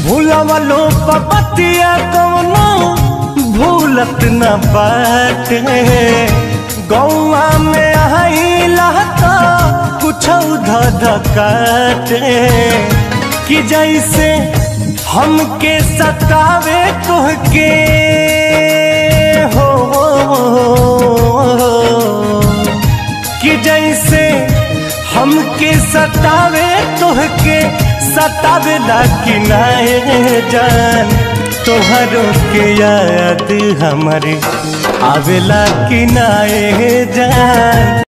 भूलवलो पपतिया कवनो भूलत न बाटे। गौआ में आइला तो कुछ धधकाटे कि जैसे हमके सतावे तोहके हो कि जैसे हमके सतावे तोहके सतावे ला कि नाए जान। तोहरो के याद हमारे आवेला कि नाए जान।